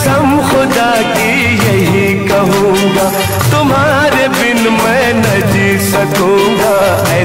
कसम खुदा की यही कहूँगा, तुम्हारे बिन मैं न जी सकूँगा।